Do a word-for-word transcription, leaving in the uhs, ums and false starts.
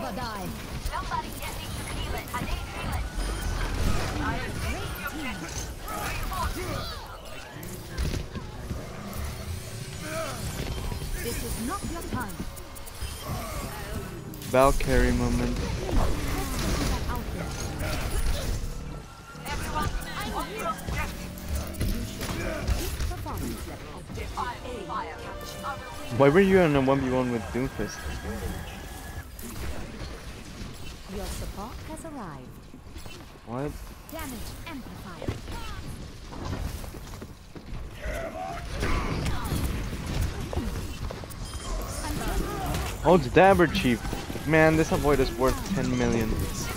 never die. Somebody get me to heal it. I need heal it. I am taking the objective. This is not your time. Valkyrie moment. Everyone, on your objective. Defy fire. Why were you on a one v one with Doomfist? Your support has arrived. What? Damage amplified. Oh, it's Dabber Chief. Man, this avoid is worth ten million.